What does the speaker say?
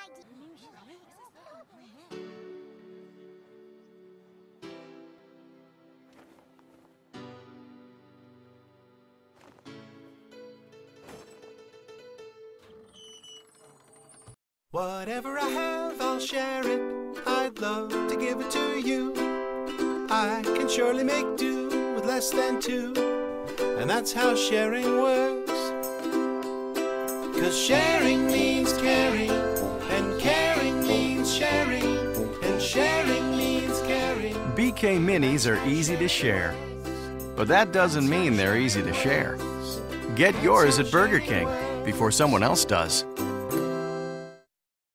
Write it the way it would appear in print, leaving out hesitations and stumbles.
Whatever I have, I'll share it. I'd love to give it to you. I can surely make do with less than two. And that's how sharing works. 'Cause sharing means caring, and caring means sharing, and sharing means caring. BK Minis are easy to share, but that doesn't mean they're easy to share. Get yours at Burger King before someone else does.